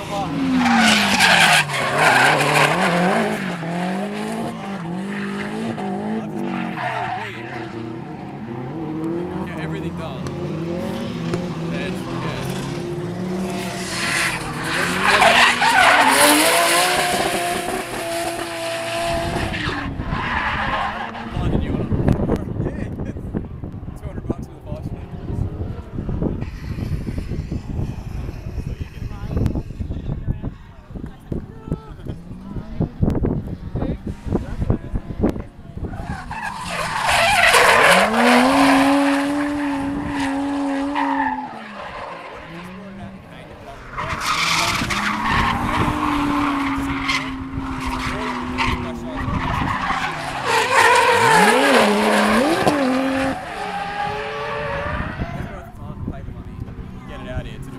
Everything done. That's blinded you on. Yeah, $200 for the fast get it out here.